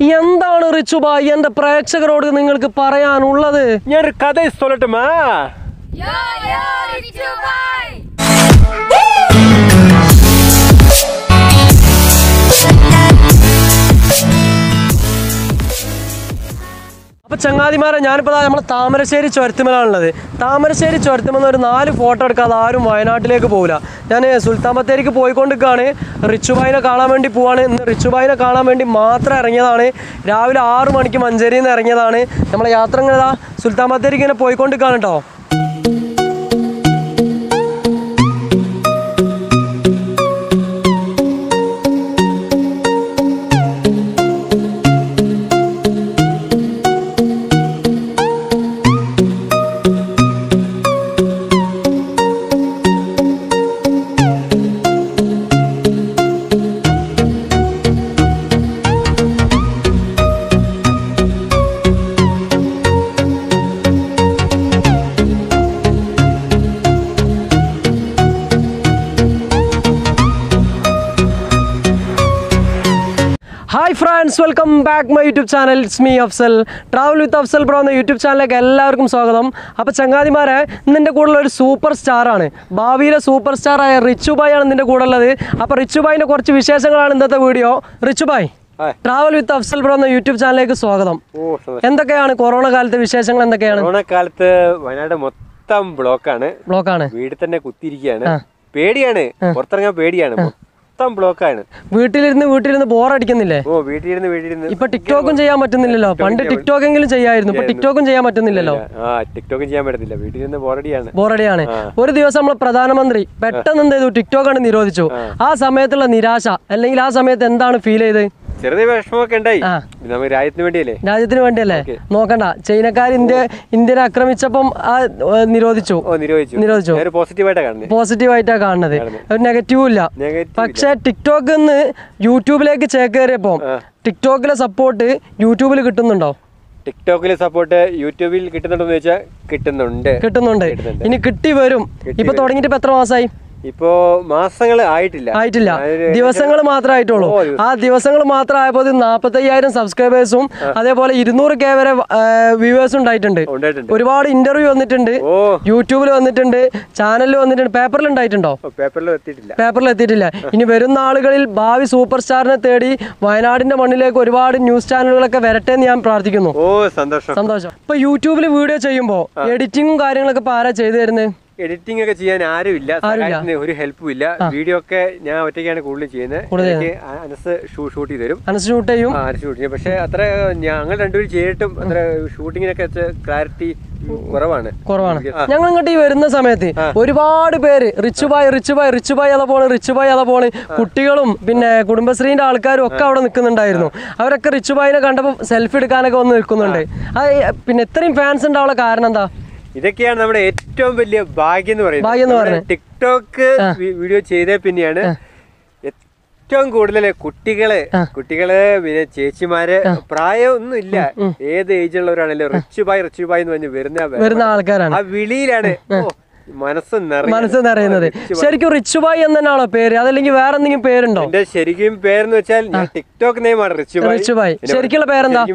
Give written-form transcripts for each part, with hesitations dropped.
എന്താണ് റിച്ചു ഭായ് എന്റെ പ്രേക്ഷകരോട് നിങ്ങൾക്ക് പറയാനുള്ളത്? ഞാൻ കഥ சொல்லட்டுமா? അപ്പോൾ ചങ്ങാതിമാരെ, ഞാനിപ്പോൾ നമ്മുടെ താമരശ്ശേരി ചുരത്തുമലാണുള്ളത്. താമരശ്ശേരി ചുരത്തുമെന്ന് ഒരു 4 ഫോട്ടോ എടുക്കാതെ ആരും വയനാട്ടിലേക്ക് പോകില്ല. ഞാൻ സുൽത്താൻ ബത്തേരിക്ക് പോയിക്കൊണ്ടിരിക്കുകയാണ്. റിച്ചു ഭായിനെ കാണാൻ വേണ്ടി പോവാണ്. ഇന്ന് റിച്ചു ഭായിനെ കാണാൻ വേണ്ടി മാത്രം ഇറങ്ങിയതാണ്. രാവിലെ 6 മണിക്ക് മഞ്ചേരിയിൽ നിന്ന് ഇറങ്ങിയതാണ്. നമ്മളെ യാത്ര ഇങ്ങനെ സുൽത്താൻ ബത്തേരിക്ക് ഇങ്ങനെ പോയിക്കൊണ്ടിരിക്കുകയാണ് കേട്ടോ. Hi friends, welcome back my YouTube channel. It's me Afsal. Travel with Afsal bro എന്ന യൂട്യൂബ് ചാനലിലേക്ക് എല്ലാവർക്കും സ്വാഗതം. അപ്പോൾ ചങ്ങാതിമാരെ, ഇന്നെൻ്റെ കൂടെയുള്ള ഒരു സൂപ്പർ സ്റ്റാറാണ്. ഭാവിയിലെ സൂപ്പർ സ്റ്റാറായ റിച്ചു ഭായ് ആണ് ഇതിൻ്റെ കൂടെ ഉള്ളത്. അപ്പോൾ റിച്ചു ഭായിൻ്റെ കുറച്ച് വിശേഷങ്ങളാണ് ഇന്നത്തെ video. Richu bhai, travel with Afsal bro എന്ന യൂട്യൂബ് ചാനലിലേക്ക് സ്വാഗതം. എന്തൊക്കെയാണ് കൊറോണ കാലത്തെ വിശേഷങ്ങൾ? എന്തൊക്കെയാണ്? കൊറോണ കാലത്ത് വയനാട് മൊത്തം ബ്ലോക്കാണ്. വീട്ടിൽ തന്നെ കുത്തിയിരിക്കുകയാണ്. പേടിയാണ്, പുറത്തിറങ്ങാൻ പേടിയാണ്. ബ്ലോക്കാണ്. വീട്ടിലിരുന്ന് ബോറടിക്കുന്നില്ലേ? വീട്ടിലിരുന്ന് ഇപ്പൊ ടിക്ടോക്കും ചെയ്യാൻ പറ്റുന്നില്ലല്ലോ. പണ്ട് ടിക്ടോക്കെങ്കിലും ചെയ്യായിരുന്നു, ഇപ്പൊ ടിക്ടോക്കും ചെയ്യാൻ പറ്റുന്നില്ലല്ലോ. ടിക്ടോക്കും ചെയ്യാൻ പറ്റത്തില്ല, വീട്ടിലിരുന്ന് ബോറടിയാണ്. ഒരു ദിവസം നമ്മളെ പ്രധാനമന്ത്രി പെട്ടെന്ന് എന്ത് ചെയ്തു? ടിക്ടോക്കാണ് നിരോധിച്ചു. ആ സമയത്തുള്ള നിരാശ, അല്ലെങ്കിൽ ആ സമയത്ത് എന്താണ് ഫീൽ ചെയ്ത്? ചെറിയ വിഷമമൊക്കെ ഉണ്ടായി. രാജ്യത്തിന് വേണ്ടിയല്ലേ? നോക്കണ്ട, ചൈനക്കാർ ഇന്ത്യനെ ആക്രമിച്ചപ്പം നിരോധിച്ചു. പോസിറ്റീവായിട്ടാ കാണുന്നത്, ഒരു നെഗറ്റീവും ഇല്ല. പക്ഷെ ടിക്ടോക്കിന്ന് യൂട്യൂബിലേക്ക് ചേക്കേറിയപ്പോ ടിക്ടോക്കിലെ സപ്പോർട്ട് യൂട്യൂബിൽ കിട്ടുന്നുണ്ടോ? ടിക്ടോക്കിലെ സപ്പോർട്ട് യൂട്യൂബിൽ കിട്ടുന്നുണ്ടോന്ന് ചോദിച്ചാൽ കിട്ടുന്നുണ്ട്. ഇനി കിട്ടി വരും. ഇപ്പൊ തുടങ്ങിയിട്ട് ഇപ്പൊ എത്ര മാസമായി? ഇപ്പോ മാസങ്ങൾ ആയിട്ടില്ല, ദിവസങ്ങൾ മാത്രമേ ആയിട്ടുള്ളൂ. ആ ദിവസങ്ങൾ മാത്രം ആയപ്പോൾ 45,000 സബ്സ്ക്രൈബേഴ്സും അതേപോലെ 200K വരെ വ്യൂവേഴ്സും ഉണ്ടായിട്ടുണ്ട്. ഒരുപാട് ഇന്റർവ്യൂ വന്നിട്ടുണ്ട്, യൂട്യൂബിൽ വന്നിട്ടുണ്ട്, ചാനലിൽ വന്നിട്ടുണ്ട്. പേപ്പറിൽ ഉണ്ടായിട്ടുണ്ടോ? പേപ്പറിൽ എത്തിയിട്ടില്ല. ഇനി വരുന്ന ആളുകളിൽ ഭാവി സൂപ്പർ സ്റ്റാറിനെ തേടി വയനാടിന്റെ മണ്ണിലേക്ക് ഒരുപാട് ന്യൂസ് ചാനലുകളൊക്കെ വരട്ടെ എന്ന് ഞാൻ പ്രാർത്ഥിക്കുന്നു. സന്തോഷം. ഇപ്പൊ യൂട്യൂബിൽ വീഡിയോ ചെയ്യുമ്പോ എഡിറ്റിങ്ങും കാര്യങ്ങളൊക്കെ ഇപ്പൊ ആരാ ചെയ്തു തരുന്നത്? എഡിറ്റിംഗ് ഒക്കെ ചെയ്യാൻ ആരുമില്ല, ഒരു ഹെൽപ്പും ഇല്ല. വീഡിയോ ഒക്കെ ഞാൻ ഒറ്റയ്ക്കാണ് കൂടുതൽ ചെയ്യുന്നത്. ഷൂട്ട് ചെയ്ത് തരും. ഷൂട്ട് ചെയ്യും. പക്ഷെ അത്ര ഞങ്ങൾ രണ്ടുപേരും ചെയ്തിട്ടും അത്ര ഷൂട്ടിങ്ങിനൊക്കെ ക്ലാരിറ്റി കുറവാണ്. ഞങ്ങൾ ഇങ്ങോട്ട് ഈ വരുന്ന സമയത്ത് ഒരുപാട് പേര് റിച്ചു ഭായ് അതാ പോണ് കുട്ടികളും പിന്നെ കുടുംബശ്രീന്റെ ആൾക്കാരും ഒക്കെ അവിടെ നിൽക്കുന്നുണ്ടായിരുന്നു. അവരൊക്കെ റിച്ചു ഭായിനെ കണ്ടപ്പോൾ സെൽഫി എടുക്കാനൊക്കെ വന്ന് നിൽക്കുന്നുണ്ട്. പിന്നെ ഇത്രയും ഫാൻസ് ഉണ്ടാവാനുള്ള കാരണം എന്താ? ഇതൊക്കെയാണ് നമ്മുടെ ഏറ്റവും വലിയ ഭാഗ്യം എന്ന് പറയുന്നത്. ടിക്ടോക്ക് വീഡിയോ ചെയ്ത പിന്നെയാണ് ഏറ്റവും കൂടുതൽ കുട്ടികള് പിന്നെ ചേച്ചിമാര്, പ്രായമൊന്നും ഇല്ല, ഏത് ഏജുള്ളവരാണല്ലോ റിച്ചു ഭായ് എന്ന് പറഞ്ഞ് വരുന്ന ആൾക്കാരാണ്. ആ വിളിയിലാണ് മനസ്സ് നിറയുന്നത്. ശരിക്കും റിച്ചു ഭായ് എന്നാണോ പേര്, അതല്ലെങ്കിൽ വേറെ എന്തെങ്കിലും പേരുണ്ടോ? എന്റെ ശരിക്കും പേരെന്ന് വെച്ചാൽ ടിക്ടോക്ക് നെയിമാണ് റിച്ചു ഭായ്. ശരിക്കുള്ള പേരെന്താ?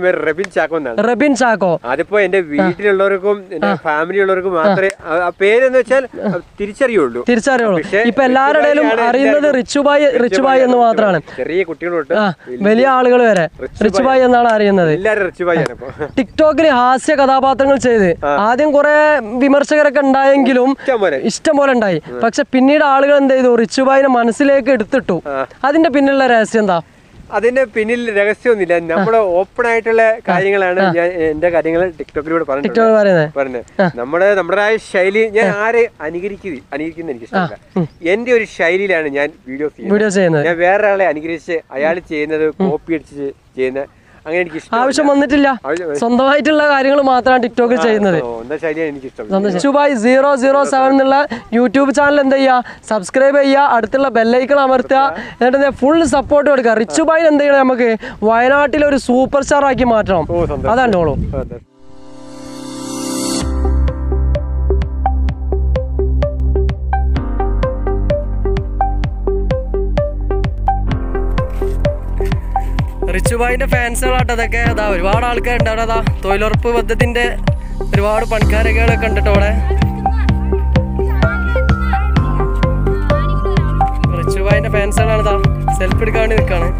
റബിൻ ചാക്കോ. അതിപ്പോ എന്റെ വീട്ടിലുള്ളവർക്കും എന്റെ ഫാമിലി ഉള്ളവർക്കും മാത്രമേ ആ പേരെന്ന് വെച്ചാൽ തിരിച്ചറിയുള്ളൂ. ഇപ്പൊ എല്ലാവരുടെയും അറിയുന്നത് റിച്ചു ഭായ് എന്ന് മാത്രമാണ്. ചെറിയ കുട്ടികളോട്ട് വലിയ ആളുകൾ വരെ റിച്ചു ഭായ് എന്നാണ് അറിയുന്നത്. ടിക്ടോക്കിൽ ഹാസ്യ കഥാപാത്രങ്ങൾ ചെയ്ത് ആദ്യം കുറെ വിമർശകരൊക്കെ ഉണ്ടായെങ്കിലും ഇഷ്ടം പോലെ ഉണ്ടായി. പക്ഷെ പിന്നീട് ആളുകൾ എന്ത് ചെയ്തു? റിച്ചു ഭായിനെ മനസ്സിലേക്ക് എടുത്തിട്ടു. അതിന്റെ പിന്നിലുള്ള രഹസ്യം എന്താ? അതിന്റെ പിന്നിൽ രഹസ്യമൊന്നുമില്ല, നമ്മുടെ ഓപ്പൺ ആയിട്ടുള്ള കാര്യങ്ങളാണ്. ഞാൻ എന്റെ കാര്യങ്ങൾ ടിക്ടോക്കിലൂടെ പറഞ്ഞത്. നമ്മുടേതായ ശൈലി, ഞാൻ ആരെ അനുകരിക്കുന്ന എനിക്ക് ഇഷ്ടമല്ല. എന്റെ ഒരു ശൈലിയിലാണ് ഞാൻ വീഡിയോ ചെയ്യുന്നത്. ഞാൻ വേറെ ആളെ അനുകരിച്ച് അയാൾ ചെയ്യുന്നത് കോപ്പി അടിച്ച് ചെയ്യുന്ന അങ്ങനെ എനിക്ക് ആവശ്യം വന്നിട്ടില്ല. സ്വന്തമായിട്ടുള്ള കാര്യങ്ങൾ മാത്രമാണ് ടിക്ടോക്കിൽ ചെയ്യുന്നത്. റിച്ചു ഭായ് 007 എന്നുള്ള യൂട്യൂബ് ചാനൽ എന്ത് ചെയ്യുക? സബ്സ്ക്രൈബ് ചെയ്യുക, അടുത്തുള്ള ബെല്ലൈക്കൺ അമർത്തുക, എന്നിട്ട് ഫുൾ സപ്പോർട്ട് കൊടുക്കുക. റിച്ചു ഭായ് എന്ത് ചെയ്യണം? നമുക്ക് വയനാട്ടിൽ ഒരു സൂപ്പർ സ്റ്റാർ ആക്കി മാറ്റണം. അതാണ്ടോളൂ. റിച്ചുഭായിന്റെ ഫാൻസുകളാട്ടോ അതൊക്കെ. അതാ ഒരുപാട് ആൾക്കാരുണ്ട് അവിടെ. അതാ തൊഴിലുറപ്പ് പദ്ധതിന്റെ ഒരുപാട് പണിക്കാരൊക്കെ കണ്ടിട്ടോ അവിടെ. റിച്ചുഭായിന്റെ ഫാൻസുകളാണ് ഇതാ സെൽഫി എടുക്കാൻ വേണ്ടി നിൽക്കാണ്.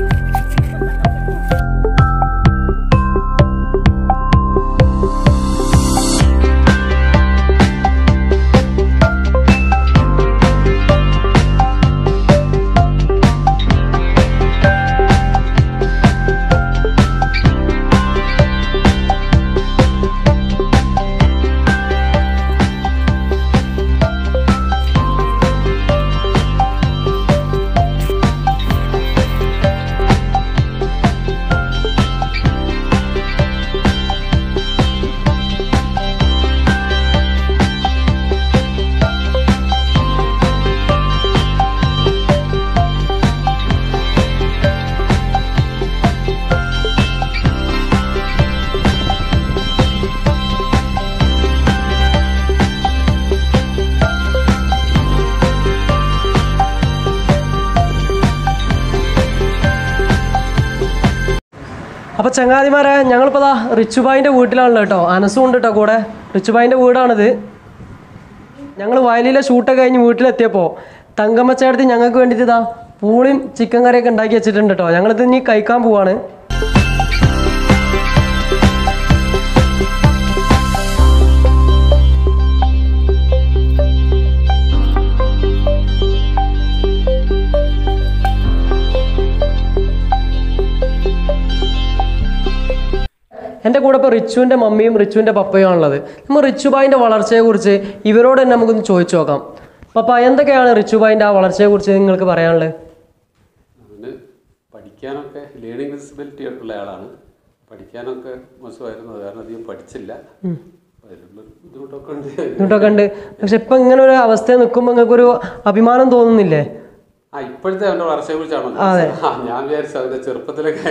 അപ്പോൾ ചങ്ങാതിമാരെ ഞങ്ങളിപ്പോൾ ദാ റിച്ചുഭായിൻ്റെ വീട്ടിലാണല്ലോ കേട്ടോ. അനസും ഉണ്ട് കേട്ടോ കൂടെ. റിച്ചുഭായിൻ്റെ വീടാണിത്. ഞങ്ങൾ വയലിലെ ഷൂട്ടൊക്കെ കഴിഞ്ഞ് വീട്ടിലെത്തിയപ്പോൾ തങ്കമ്മച്ചേടത്തി ഞങ്ങൾക്ക് വേണ്ടിയിട്ട് ഇതാ പൂളിയും ചിക്കൻ കറിയൊക്കെ ഉണ്ടാക്കി വെച്ചിട്ടുണ്ട് കേട്ടോ. ഞങ്ങളിത് ഇനി കഴിക്കാൻ പോവാണ്. എൻ്റെ കൂടെ ഇപ്പോൾ റിച്ചുവിൻ്റെ മമ്മിയും റിച്ചുവിൻ്റെ പപ്പയും ആണുള്ളത്. നമ്മൾ റിച്ചുഭായിൻ്റെ വളർച്ചയെക്കുറിച്ച് ഇവരോട് തന്നെ നമുക്കൊന്ന് ചോദിച്ചു നോക്കാം. പപ്പ, എന്തൊക്കെയാണ് റിച്ചുഭായിൻ്റെ ആ വളർച്ചയെക്കുറിച്ച് നിങ്ങൾക്ക് പറയാനുള്ളത്? അവന് പഠിക്കാനൊക്കെ ലേണിംഗ് ഡിസബിലിറ്റി ഉള്ള ആളാണ്. പഠിക്കാനൊക്കെ മോശമായിരുന്നു. അത് കാരണം അധികം പഠിച്ചില്ല. ബുദ്ധിമുട്ടൊക്കെ ഉണ്ട്. പക്ഷെ ഇപ്പം ഇങ്ങനെ ഒരു അവസ്ഥയിൽ നിൽക്കുമ്പോൾ നിങ്ങൾക്കൊരു അഭിമാനം തോന്നുന്നില്ലേ? ഇപ്പോഴത്തെ അവൻ്റെ വളർച്ചയെക്കുറിച്ചാണോ? ഞാൻ വിചാരിച്ചു അവൻ്റെ ചെറുപ്പത്തിലൊക്കെ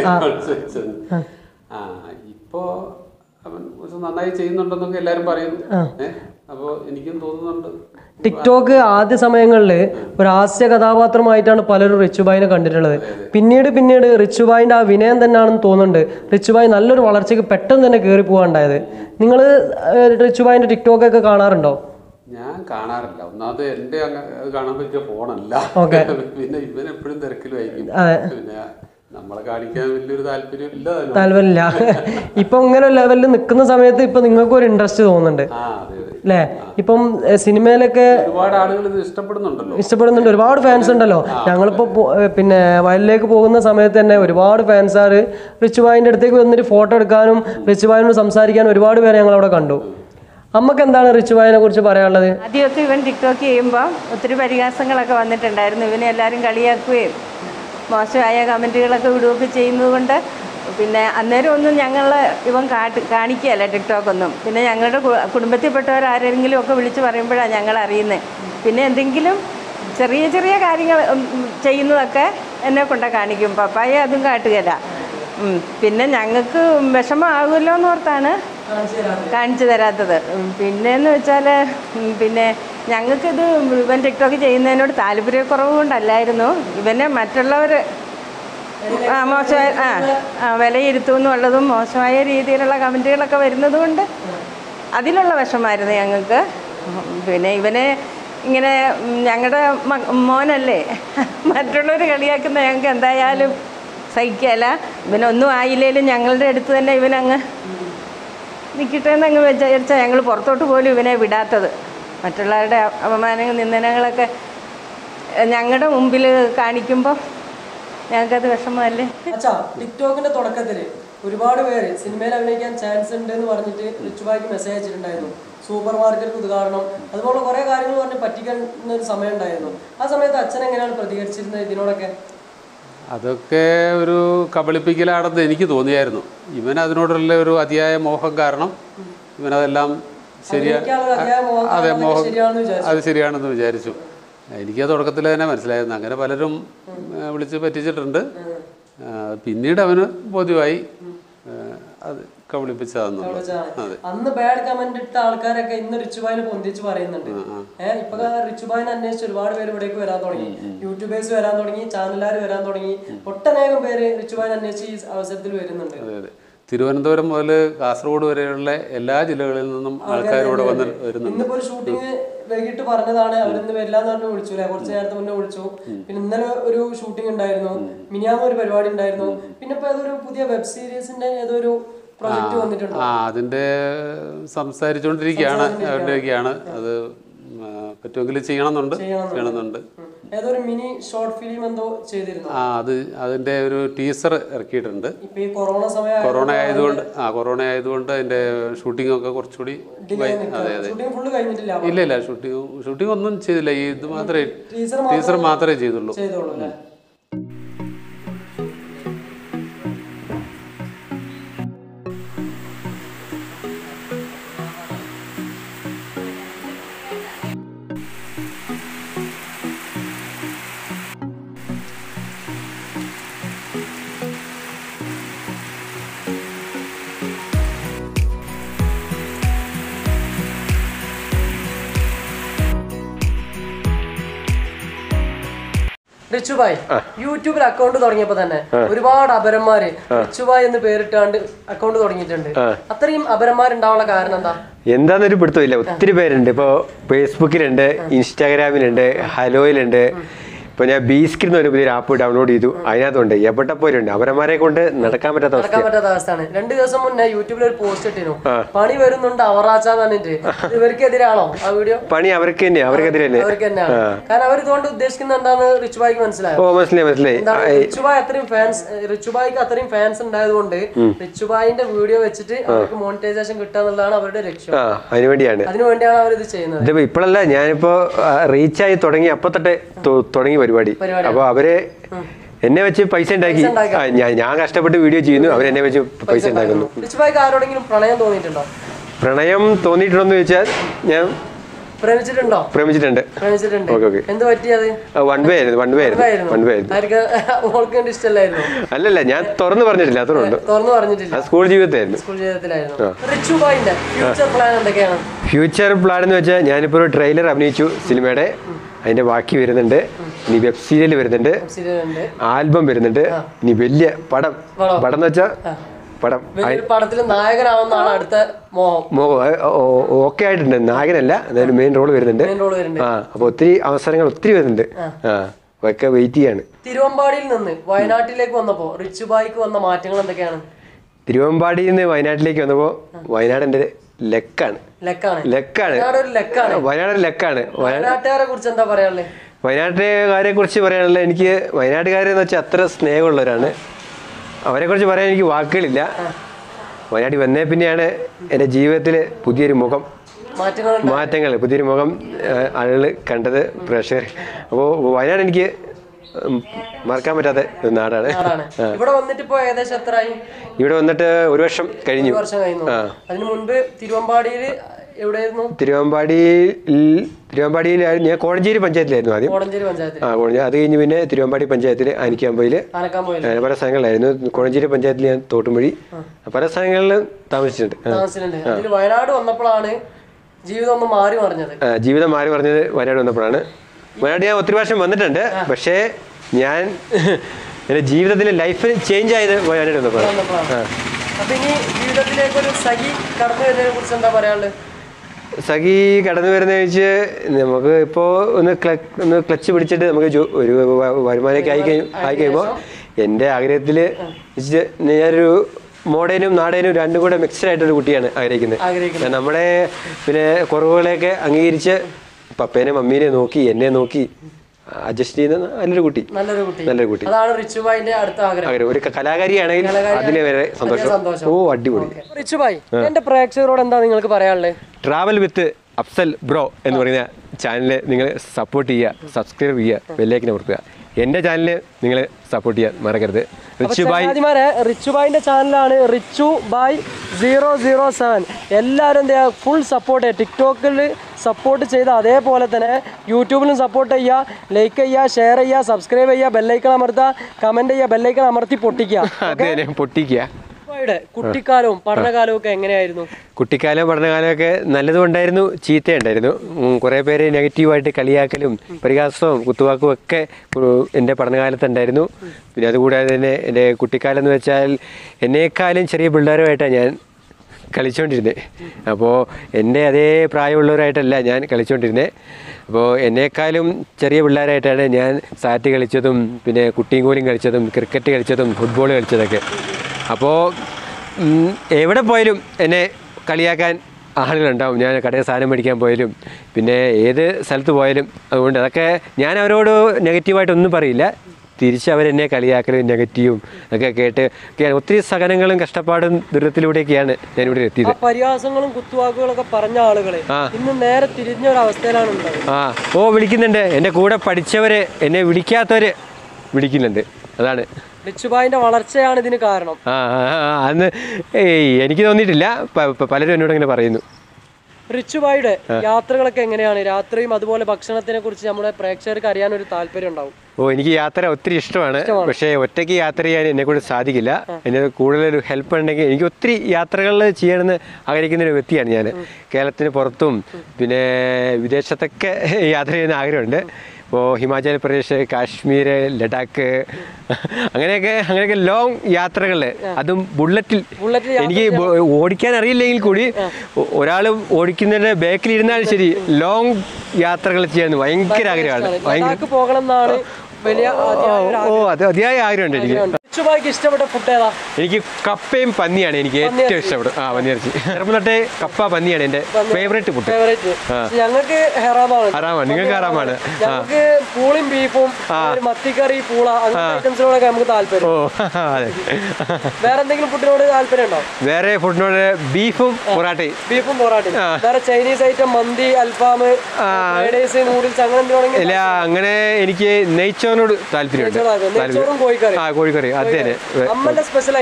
ഇപ്പോ അവൻ നന്നായി ചെയ്യുന്നുണ്ടെന്നൊക്കെ എല്ലാരും പറയുന്നു. അപ്പോൾ എനിക്കും തോന്നുന്നുണ്ട്. ടിക്ടോക്ക് ആദ്യ സമയങ്ങളിൽ ഒരു ഹാസ്യ കഥാപാത്രമായിട്ടാണ് പലരും റിച്ചുഭായിനെ കണ്ടിട്ടുള്ളത്. പിന്നീട് റിച്ചുഭായിന്റെ ആ വിനയം തന്നെയാണെന്ന് തോന്നുന്നുണ്ട് റിച്ചുഭായി നല്ലൊരു വളർച്ചയ്ക്ക് പെട്ടെന്ന് തന്നെ കയറി പോകാനുണ്ടായത്. നിങ്ങൾ റിച്ചുഭായിന്റെ ടിക്ടോക്കൊക്കെ കാണാറുണ്ടോ? ഞാൻ കാണാറില്ല. ഒന്നാമത് എന്റെ കാണാൻ പറ്റിയ ഫോണല്ല. പിന്നെ ഇവൻ എപ്പോഴും തിരക്കിലുമായിരിക്കും. പിന്നെ നമ്മളെ കാണിക്കാൻ വലിയൊരു താല്പര്യമില്ല. ഇപ്പൊ ഇങ്ങനെ ലെവലിൽ നിൽക്കുന്ന സമയത്ത് ഇപ്പൊ നിങ്ങൾക്ക് ഒരു ഇൻട്രസ്റ്റ് തോന്നുന്നുണ്ട് അല്ലേ? ഇപ്പം സിനിമയിലൊക്കെ ഒരുപാട് ആളുകൾ ഇത് ഇഷ്ടപ്പെടുന്നുണ്ട്. ഒരുപാട് ഫാൻസ് ഉണ്ടല്ലോ. ഞങ്ങളിപ്പോ പിന്നെ വയലിലേക്ക് പോകുന്ന സമയത്ത് തന്നെ ഒരുപാട് ഫാൻസാറ് റിച്ചുഭായിന്റെ അടുത്തേക്ക് വന്നിട്ട് ഫോട്ടോ എടുക്കാനും റിച്ചുഭായിനോട് സംസാരിക്കാനും ഒരുപാട് പേരെ ഞങ്ങൾ അവിടെ കണ്ടു. അമ്മക്ക് എന്താണ് റിച്ചുഭായിനെ കുറിച്ച് പറയാനുള്ളത്? ആദ്യമൊക്കെ ഇവൻ ടിക്ടോക്ക് ചെയ്യുമ്പോൾ ഒത്തിരി പരിഹാസങ്ങളൊക്കെ വന്നിട്ടുണ്ടായിരുന്നു. ഇവനെ എല്ലാവരും കളിയാക്കുകയും മോശമായ കമൻറ്റുകളൊക്കെ വിടുകയൊക്കെ ചെയ്യുന്നത് കൊണ്ട് പിന്നെ അന്നേരം ഒന്നും ഇവൻ കാണിക്കുകയല്ല ടിക്ടോക്കൊന്നും. പിന്നെ ഞങ്ങളുടെ കുടുംബത്തിൽപ്പെട്ടവരാരെങ്കിലും ഒക്കെ വിളിച്ച് പറയുമ്പോഴാണ് ഞങ്ങൾ അറിയുന്നത്. പിന്നെ എന്തെങ്കിലും ചെറിയ ചെറിയ കാര്യങ്ങൾ ചെയ്യുന്നതൊക്കെ എന്നെ കൊണ്ട് കാണിക്കും. പപ്പായെ അതും കാട്ടുകയില്ല. പിന്നെ ഞങ്ങൾക്ക് വിഷമമാകുമല്ലോ എന്നോർത്താണ് കാണിച്ചു തരാത്തത്. പിന്നെയെന്ന് വെച്ചാൽ പിന്നെ ഞങ്ങൾക്കിത് ഇവൻ ടിക്ടോക്ക് ചെയ്യുന്നതിനോട് താല്പര്യക്കുറവ് കൊണ്ടല്ലായിരുന്നു. ഇവനെ മറ്റുള്ളവർ മോശമായ വിലയിരുത്തുമെന്നുള്ളതും മോശമായ രീതിയിലുള്ള കമൻറ്റുകളൊക്കെ വരുന്നത് കൊണ്ട് അതിലുള്ള വിഷമമായിരുന്നു ഞങ്ങൾക്ക്. പിന്നെ ഇവനെ ഇങ്ങനെ ഞങ്ങളുടെ മോനല്ലേ മറ്റുള്ളവർ കളിയാക്കുന്ന ഞങ്ങൾക്ക് എന്തായാലും സഹിക്കുകയില്ല. ഇവനൊന്നും ആയില്ലേലും ഞങ്ങളുടെ അടുത്ത് തന്നെ ഇവനങ്ങ് നിൽക്കട്ടെ എന്നങ്ങ് വിചാരിച്ചാൽ ഞങ്ങൾ പുറത്തോട്ട് പോലും ഇവനെ വിടാത്തത്. മറ്റുള്ളവരുടെ അപമാനങ്ങൾ നിന്ദനങ്ങളൊക്കെ ഞങ്ങളുടെ മുമ്പിൽ കാണിക്കുമ്പോൾ ഞങ്ങൾക്കത് വിഷമമല്ലേ. അച്ഛാ, ടിക്ടോക്കിന്റെ തുടക്കത്തിൽ ഒരുപാട് പേര് സിനിമയിൽ അഭിനയിക്കാൻ ചാൻസ് ഉണ്ട് എന്ന് പറഞ്ഞിട്ട് റിച്ചുഭായിക്ക് മെസ്സേജ് അയച്ചിട്ടുണ്ടായിരുന്നു. സൂപ്പർ മാർക്കറ്റ് ഉദ്ഘാടനം അതുപോലെ കുറേ കാര്യങ്ങൾ പറഞ്ഞ് പറ്റിക്കുന്ന ഒരു സമയം ഉണ്ടായിരുന്നു. ആ സമയത്ത് അച്ഛൻ എങ്ങനെയാണ് പ്രതികരിച്ചിരുന്നത് ഇതിനോടൊക്കെ? അതൊക്കെ ഒരു കബളിപ്പിക്കലാണെന്ന് എനിക്ക് തോന്നിയായിരുന്നു. ഇവൻ അതിനോടുള്ള ഒരു അതിയായ മോഹം കാരണം ഇവനതെല്ലാം അത് ശരിയാണെന്ന് വിചാരിച്ചു. എനിക്കത് തുടക്കത്തിൽ തന്നെ മനസ്സിലായിരുന്നു. അങ്ങനെ പലരും വിളിച്ച് പറ്റിച്ചിട്ടുണ്ട്. പിന്നീട് അവന് ബോധ്യമായി. അത് കബളിപ്പിച്ചതാണ്. അന്ന് ബാഡ് കമന്റ് ഇട്ട ആൾക്കാരൊക്കെ ഇന്ന് റിച്ചുഭായിനെ പൊന്തിച്ച് പറയുന്നുണ്ട്. ഇപ്പൊ റിച്ചുഭായിനെ അന്വേഷിച്ച് ഒരുപാട് പേര് ഇവിടേക്ക് വരാൻ തുടങ്ങി, യൂട്യൂബേഴ്സ് വരാൻ തുടങ്ങി, ചാനലുകാർ വരാൻ തുടങ്ങി, ഒട്ടനേകം പേര് റിച്ചുഭായിനെ അന്വേഷിച്ച് ഈ അവസരത്തിൽ വരുന്നുണ്ട്. തിരുവനന്തപുരം മുതൽ കാസർഗോഡ് വരെയുള്ള എല്ലാ ജില്ലകളിൽ നിന്നും ആൾക്കാർ ഇവിടെ വന്ന് വരുന്നുണ്ട്. ഇന്നിപ്പോ ഒരു ഷൂട്ടിംഗ് വൈകിട്ട് പറഞ്ഞതാണ്, അവരിന്ന് വരില്ലാന്ന് പറഞ്ഞ് വിളിച്ചു, കുറച്ച് നേരത്തെ മുന്നേ വിളിച്ചു. പിന്നെ ഇന്നലെ ഒരു ഷൂട്ടിംഗ് ഉണ്ടായിരുന്നു, മിനിയാന്ന് ഒരു പരിപാടി ഉണ്ടായിരുന്നു. പിന്നെ ഇപ്പൊ ഏതൊരു പുതിയ വെബ് സീരീസിന്റെ ഏതൊരു പ്രൊജക്ട് വന്നിട്ടുണ്ട്. അതിന്റെ സംസാരിച്ചുകൊണ്ടിരിക്കുകയാണ്. അത് പറ്റുമെങ്കിൽ ചെയ്യണമെന്നുണ്ട്. ഏതൊരു മിനി ഷോർട്ട് ഫിലിം എന്തോ ചെയ്തിരുന്നു. അത് അതിന്റെ ഒരു ടീസർ ഇറക്കിയിട്ടുണ്ട്. ഇപ്പൊ ഈ കൊറോണ ആയതുകൊണ്ട് അതിന്റെ ഷൂട്ടിംഗ് ഒക്കെ കുറച്ചുകൂടി ഇല്ല ഷൂട്ടിംഗ് ഒന്നും ചെയ്തില്ല. ഇത് മാത്രമേ ടീസർ മാത്രമേ ചെയ്തുള്ളൂ. റിച്ചുഭായ് യൂട്യൂബിൽ അക്കൗണ്ട് തുടങ്ങിയപ്പോ തന്നെ ഒരുപാട് അപരന്മാര് റിച്ചുഭായ് എന്ന് പേരിട്ടാണ്ട് അക്കൗണ്ട് തുടങ്ങിയിട്ടുണ്ട്. അത്രയും അപരന്മാരുണ്ടാവാനുള്ള കാരണം എന്താന്നൊരു പിടുത്തമില്ല. ഒത്തിരി പേരുണ്ട്. ഇപ്പൊ ഫേസ്ബുക്കിലുണ്ട്, ഇൻസ്റ്റാഗ്രാമിലുണ്ട്, ഹലോയിലുണ്ട്. ഇപ്പൊ ഞാൻ ബീസ്കിൽ നിന്ന് ഒരു പുതിയൊരു ആപ്പ് ഡൗൺലോഡ് ചെയ്തു. അതിനകത്തുണ്ട് എവിടെ പോലുണ്ട്. അവരന്മാരെ കൊണ്ട് നടക്കാൻ പറ്റാത്ത അവസ്ഥയാണ്. 2 ദിവസം മുന്നേ യൂട്യൂബിൽ ഒരു പോസ്റ്റ് ഇട്ടിരുന്നു, പണി വരുന്നുണ്ട് അവറാച്ചാന്ന് പറഞ്ഞിട്ട്. ഇവർക്കെതിരാണോ ആ വീഡിയോ? പണി അവർക്ക് തന്നെയാണ്, അവർക്കെതിരല്ലേ? കാരണം അവർ ഇതുകൊണ്ട് ഉദ്ദേശിക്കുന്നത് എന്താന്ന് റിച്ചുഭായിക്ക് മനസ്സിലായി. റിച്ചുഭായിക്ക് അത്രയും ഫാൻസ് ഉണ്ടായതുകൊണ്ട് റിച്ചുഭായിന്റെ വീഡിയോ വെച്ചിട്ട് അവർക്ക് മോണിറ്റൈസേഷൻ കിട്ടുക എന്നുള്ളതാണ് അവരുടെ ലക്ഷ്യം. അതിനുവേണ്ടിയാണ് അവർ ഇത് ചെയ്യുന്നത്. ഇപ്പോഴല്ല, ഞാനിപ്പോ റീച്ചായി തുടങ്ങി അപ്പൊ തൊട്ട് തുടങ്ങി പരിപാടി. അപ്പൊ അവര് എന്നെ വെച്ച് പൈസ ഉണ്ടാക്കി. ഞാൻ കഷ്ടപ്പെട്ട് വീഡിയോ ചെയ്യുന്നു, അവരെന്നെ വെച്ച് പൈസ ഉണ്ടാക്കുന്നു. പ്രണയം തോന്നിയിട്ടുണ്ടോന്ന് ചോദിച്ചാൽ ഞാൻ പ്രേമിച്ചിട്ടുണ്ട്. അല്ലല്ല, ഞാൻ തുറന്നു പറഞ്ഞിട്ടില്ല. അത്രയുണ്ട്. സ്കൂൾ ജീവിതത്തിലായിരുന്നു. ഫ്യൂച്ചർ പ്ലാൻ എന്ന് വെച്ചാൽ ഞാനിപ്പോ ഒരു ട്രെയിലർ അഭിനയിച്ചു സിനിമയുടെ. അതിന്റെ ബാക്കി വരുന്നുണ്ട്. ഇനി വെബ് സീരിയൽ വരുന്നുണ്ട്, ആൽബം വരുന്നുണ്ട്. ഇനി വലിയ പടം എന്ന് വെച്ചാൽ പടത്തിൽ നായകനാവുന്നതാണ് അടുത്ത മോഹം. ഓക്കെ ആയിട്ടുണ്ട്. നായകനല്ല, അതായത് മെയിൻ റോൾ വരുന്നുണ്ട്. അപ്പൊ ഒത്തിരി അവസരങ്ങൾ ഒത്തിരി വരുന്നുണ്ട്. ഒക്കെ വെയിറ്റ് ചെയ്യാണ്. തിരുവമ്പാടിയിൽ നിന്ന് വയനാട്ടിലേക്ക് വന്നപ്പോ റിച്ചുഭായിക്ക് വന്ന മാറ്റങ്ങൾ എന്തൊക്കെയാണ്? തിരുവമ്പാടിയിൽ നിന്ന് വയനാട്ടിലേക്ക് വന്നപ്പോ വയനാട് എന്റെ ലെക്കാണ്. വയനാട് ലെക്കാണ്. വയനാട്ടുകാരെ കുറിച്ച് എന്താ പറയാനുള്ളത്? വയനാട്ടുകാരെ കുറിച്ച് പറയാനുള്ളത്, എനിക്ക് വയനാട്ടുകാരെന്ന് വെച്ചാൽ അത്ര സ്നേഹമുള്ളവരാണ്. അവരെ കുറിച്ച് പറയാൻ എനിക്ക് വാക്കുകളില്ല. വയനാട്ടിൽ വന്നേ പിന്നെയാണ് എൻ്റെ ജീവിതത്തിൽ പുതിയൊരു മുഖം മാറ്റങ്ങൾ പുതിയൊരു മുഖം ആളുകൾ കണ്ടത്, പ്രേക്ഷകർ. അപ്പോൾ വയനാട് എനിക്ക് മറക്കാൻ പറ്റാത്ത ഒരു നാടാണ്. ഇവിടെ വന്നിട്ട് ഇവിടെ വന്നിട്ട് 1 വർഷം കഴിഞ്ഞു. അതിനു മുൻപ് തിരുവമ്പാടിയിൽ തിരുവമ്പാടിയിൽ ഞാൻ കോഴഞ്ചേരി പഞ്ചായത്തിലായിരുന്നു ആദ്യം. അത് കഴിഞ്ഞ് പിന്നെ തിരുവമ്പാടി പഞ്ചായത്തിൽ ആനിക്കാമ്പൊയില് പല സ്ഥലങ്ങളിലായിരുന്നു. കോഴഞ്ചേരി പഞ്ചായത്തിൽ ഞാൻ തോട്ടുമൊഴി പല സ്ഥലങ്ങളിലും താമസിച്ചിട്ടുണ്ട്. വയനാട് വന്നപ്പോഴാണ് ജീവിതം മാറി പറഞ്ഞത്. വയനാട് വന്നപ്പോഴാണ്. വയനാട് ഞാൻ ഒത്തിരി വർഷം വന്നിട്ടുണ്ട്. പക്ഷേ ഞാൻ എൻ്റെ ജീവിതത്തിലെ ലൈഫ് ചേഞ്ച് ആയത് വയനാട് വന്നപ്പോഴാണ്. സഖി കടന്നു വരുന്ന വെച്ച് നമുക്ക് ഇപ്പോൾ ഒന്ന് ക്ലച്ച് പിടിച്ചിട്ട് നമുക്ക് ഒരു വരുമാനമൊക്കെ ആയി കഴിയുമ്പോൾ എൻ്റെ ആഗ്രഹത്തിൽ ഞാനൊരു മോഡേനും നാടേനും രണ്ടും കൂടെ മിക്സ്ഡ് ആയിട്ടൊരു കുട്ടിയാണ് ആഗ്രഹിക്കുന്നത്. നമ്മുടെ പിന്നെ കുറവുകളെയൊക്കെ അംഗീകരിച്ച് പപ്പേനെ മമ്മീനെ നോക്കി എന്നെ നോക്കി അഡ്ജസ്റ്റ് ചെയ്യുന്ന നല്ലൊരു കുട്ടി. അതാണ് റിച്ചുഭായിന്റെ അടുത്ത ആഗ്രഹം. ഒരു കലാകാരിയാണെങ്കിൽ അതിന് വരെ സന്തോഷം. ഓ, അടിപൊളി. റിച്ചുഭായ്, എന്റെ പ്രേക്ഷകരോട് എന്താ നിങ്ങൾക്ക് പറയാനുള്ളത്? ട്രാവൽ വിത്ത് അഫ്സൽ ബ്രോ എന്ന് പറയുന്ന ചാനലിനെ നിങ്ങൾ സപ്പോർട്ട് ചെയ്യുക, സബ്സ്ക്രൈബ് ചെയ്യുക, ബെല്ലൈക്കൻ അമർത്തുക. എൻ്റെ ചാനലിൽ നിങ്ങൾ സപ്പോർട്ട് ചെയ്യാൻ മറക്കരുത്. റിച്ചുഭായിന്റെ ചാനലാണ് Richu007. എല്ലാവരും എന്താ ഫുൾ സപ്പോർട്ട്. ടിക്ടോക്കിൽ സപ്പോർട്ട് ചെയ്ത് അതേപോലെ തന്നെ യൂട്യൂബിലും സപ്പോർട്ട് ചെയ്യുക, ലൈക്ക് ചെയ്യുക, ഷെയർ ചെയ്യുക, സബ്സ്ക്രൈബ് ചെയ്യുക, ബെല്ലൈക്കൺ അമർത്തുക, കമന്റ് ചെയ്യുക, ബെല്ലൈക്കൺ അമർത്തി പൊട്ടിക്കുക. ഭായിയുടെ കുട്ടിക്കാലവും പഠനകാലവും ഒക്കെ എങ്ങനെയായിരുന്നു? കുട്ടിക്കാലം പഠനകാലമൊക്കെ നല്ലതുണ്ടായിരുന്നു, ചീത്തയുണ്ടായിരുന്നു. കുറേ പേര് നെഗറ്റീവായിട്ട് കളിയാക്കലും പരിഹാസവും കുത്തുവാക്കും ഒക്കെ എൻ്റെ പഠനകാലത്തുണ്ടായിരുന്നു. പിന്നെ അതുകൂടാതെ തന്നെ എൻ്റെ കുട്ടിക്കാലം എന്ന് വെച്ചാൽ എന്നേക്കാളും ചെറിയ പിള്ളേരുമായിട്ടാണ് ഞാൻ കളിച്ചുകൊണ്ടിരുന്നത്. അപ്പോൾ എൻ്റെ അതേ പ്രായമുള്ളവരായിട്ടല്ല ഞാൻ കളിച്ചുകൊണ്ടിരുന്നത്. അപ്പോൾ എന്നേക്കാളും ചെറിയ പിള്ളേരായിട്ടാണ് ഞാൻ സാറ്റ് കളിച്ചതും പിന്നെ കുട്ടിയും കോലും കളിച്ചതും ക്രിക്കറ്റ് കളിച്ചതും ഫുട്ബോൾ കളിച്ചതൊക്കെ. അപ്പോൾ എവിടെ പോയാലും എന്നെ കളിയാക്കാൻ ആളുകളുണ്ടാവും. ഞാൻ കടയിൽ സാധനം മേടിക്കാൻ പോയാലും പിന്നെ ഏത് സ്ഥലത്ത് പോയാലും. അതുകൊണ്ട് അതൊക്കെ ഞാൻ അവരോട് നെഗറ്റീവായിട്ടൊന്നും പറയില്ല. തിരിച്ച് അവരെന്നെ കളിയാക്കലും നെഗറ്റീവും ഒക്കെ കേട്ട് ഒത്തിരി സഹനങ്ങളും കഷ്ടപ്പാടും ദുരിതത്തിലൂടെയൊക്കെയാണ് ഞാനിവിടെ എത്തിയത്. പരിഹാസങ്ങളും കുത്തുവാക്കുകളൊക്കെ പറഞ്ഞ ആളുകളെ ഇന്ന് നേരെ തിരിഞ്ഞ ഒരു അവസ്ഥയിലാണ് ഉണ്ടായത്. വിളിക്കുന്നുണ്ട്. എൻ്റെ കൂടെ പഠിച്ചവര് എന്നെ വിളിക്കാത്തവര് വിളിക്കുന്നുണ്ട്. അതാണ് റിച്ചുഭായിന്റെ വളർച്ചയാണ് ഇതിന് കാരണം. അന്ന് എനിക്ക് തോന്നിയിട്ടില്ല, പലരും എന്നോട് ഇങ്ങനെ പറയുന്നു. റിച്ചുഭായിയുടെ യാത്രകളൊക്കെ എങ്ങനെയാണ്? രാത്രിയും അതുപോലെ ഭക്ഷണത്തിനെ കുറിച്ച് നമ്മുടെ പ്രേക്ഷകർക്ക് അറിയാൻ ഒരു താല്പര്യം ഉണ്ടാവും. എനിക്ക് യാത്ര ഒത്തിരി ഇഷ്ടമാണ്. പക്ഷേ ഒറ്റയ്ക്ക് യാത്ര ചെയ്യാൻ എന്നെ കൊണ്ട് സാധിക്കില്ല. എന്നെ കൂടുതലൊരു ഹെൽപ്പ് ഉണ്ടെങ്കിൽ എനിക്ക് ഒത്തിരി യാത്രകൾ ചെയ്യണമെന്ന് ആഗ്രഹിക്കുന്ന ഒരു വ്യക്തിയാണ് ഞാൻ. കേരളത്തിന് പുറത്തും പിന്നെ വിദേശത്തൊക്കെ യാത്ര ചെയ്യുന്ന ആഗ്രഹമുണ്ട്. ഇപ്പോൾ ഹിമാചൽ പ്രദേശ്, കാശ്മീർ, ലഡാക്ക് അങ്ങനെയൊക്കെ ലോങ് യാത്രകൾ, അതും ബുള്ളറ്റിൽ. എനിക്ക് ഓടിക്കാൻ അറിയില്ലെങ്കിൽ കൂടി ഒരാൾ ഓടിക്കുന്നതിൻ്റെ ബാക്കിലിരുന്നാലും ശരി ലോങ് യാത്രകൾ ചെയ്യാൻ ഭയങ്കര ആഗ്രഹമാണ്. പോകണമെന്നാണ് അത് അതിയായ ആഗ്രഹമുണ്ട് എനിക്ക്. റിച്ചുഭായിക്ക് ഇഷ്ടപ്പെട്ട ഫുഡ് ഏതാ? എനിക്ക് കപ്പയും പന്നിയാണ് എനിക്ക് ഏറ്റവും ഇഷ്ടപ്പെട്ടത്. പന്നിയിറച്ചി ചെറുപ്പം തൊട്ടേ കപ്പ പന്നിയാണ് എൻ്റെ ഫേവറേറ്റ് ഫുഡ്. ഞങ്ങൾക്ക് ഹറാമാണ്, നിങ്ങൾക്ക് ഹറാമാണ്. ഞങ്ങൾക്ക് പൂളിയും ബീഫും മത്തിക്കറി പൂള അങ്ങനത്തെ ഐറ്റംസിനോടൊക്കെ നമുക്ക് താല്പര്യം. അതെ. വേറെ എന്തെങ്കിലും ഫുഡിനോട് താല്പര്യം ഉണ്ടോ? വേറെ ഫുഡിനോട് ബീഫും പൊറാട്ടയും. വേറെ ചൈനീസ് ഐറ്റം മന്തി, അൽഫാം, നൂഡിൽസ് അങ്ങനെ എന്തെങ്കിലും? ഇല്ല, അങ്ങനെ എനിക്ക് നെയ്ച്ചോറിനോട് താല്പര്യമുണ്ട്. കോഴിക്കറി അത് തന്നെ. അമ്മ സ്പെഷ്യൽ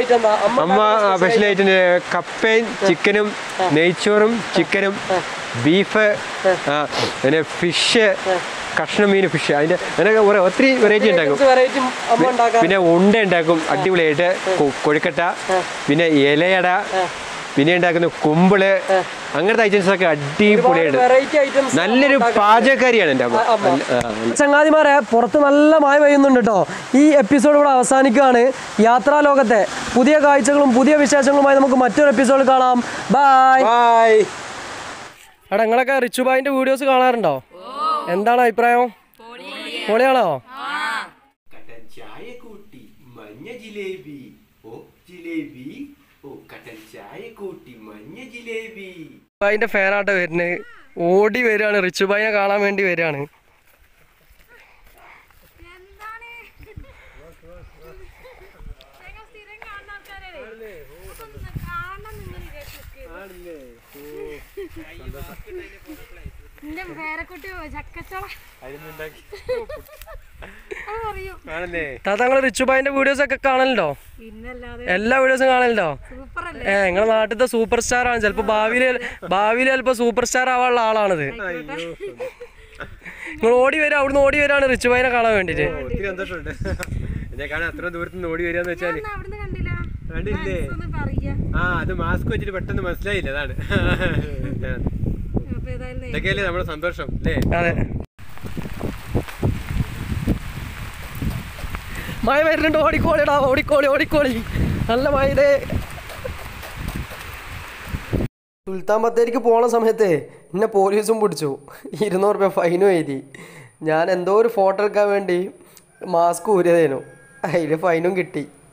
ഐറ്റം കപ്പയും ചിക്കനും, നെയ്ച്ചോറും ചിക്കനും, ബീഫ്, പിന്നെ ഫിഷ്, കഷ്ണം മീൻ, ഫിഷ്, അതിൻ്റെ അങ്ങനെ ഒത്തിരി വെറൈറ്റി ഉണ്ടാക്കും. പിന്നെ ഉണ്ട ഉണ്ടാക്കും അടിപൊളിയായിട്ട്, കൊഴുക്കട്ട, പിന്നെ ഇലയട, പിന്നെ ഉണ്ടാക്കുന്ന കുമ്പിള്, അങ്ങനത്തെ ഐറ്റംസ് ഒക്കെ അടിപൊളിയായിട്ട്. നല്ലൊരു പാചകക്കാരിയാണ് എൻ്റെ അമ്മ. ചങ്ങാതിമാരെ, പുറത്ത് നല്ല മഴ പെയ്യുന്നുണ്ട് കേട്ടോ. ഈ എപ്പിസോഡ് ഇവിടെ അവസാനിക്കുകയാണ്. യാത്രാ ലോകത്തെ പുതിയ കാഴ്ചകളും പുതിയ വിശേഷങ്ങളുമായി നമുക്ക് മറ്റൊരു എപ്പിസോഡ് കാണാം. ബൈ. എടാ, നിങ്ങളൊക്കെ റിച്ചുഭായിന്റെ വീഡിയോസ് കാണാറുണ്ടോ? എന്താണ് അഭിപ്രായം? പൊളിയാണോ? റിച്ചുഭായിന്റെ ഫാനാട്ടോ വരുന്നത്. ഓടി വരികയാണ്, റിച്ചുഭായിനെ കാണാൻ വേണ്ടി വരികയാണ്. താങ്കൾ റിച്ചുഭായിന്റെ വീഡിയോസ് ഒക്കെ കാണലുണ്ടോ? എല്ലാ വീഡിയോസും കാണലുണ്ടോ? നിങ്ങളെ നാട്ടിലത്തെ സൂപ്പർ സ്റ്റാർ ആണ്. ചിലപ്പോ ഭാവിയിൽ ചിലപ്പോ സൂപ്പർ സ്റ്റാർ ആവാനുള്ള ആളാണിത്. നിങ്ങൾ ഓടി വരിക, അവിടുന്ന് ഓടി വരികയാണ് റിച്ചുഭായിനെ കാണാൻ വേണ്ടിട്ട്. ഒത്തിരി സന്തോഷമുണ്ട് എന്നെ കാണാൻ അത്ര ദൂരത്ത് നിന്ന് ഓടി വരികയെന്ന് വെച്ചാല്. കണ്ടില്ലേ? അത് മാസ്ക് വെച്ചിട്ട് പെട്ടെന്ന് മനസ്സിലായില്ല. അതാണ് ഇതൊക്കെയല്ലേ നമ്മുടെ സന്തോഷം അല്ലേ? അതെ. മഴ വരുന്നുണ്ട്, ഓടിക്കോളിടാ, ഓടിക്കോളി. നല്ല മഴ. സുൽത്താൻ ബത്തേരിക്ക് പോണ സമയത്ത് എന്നെ പോലീസും പിടിച്ചു. 200 രൂപ ഫൈനും എഴുതി. ഞാൻ എന്തോ ഒരു ഫോട്ടോ എടുക്കാൻ വേണ്ടി മാസ്ക് ഊരിയതേനു. അതിൽ ഫൈനും കിട്ടി.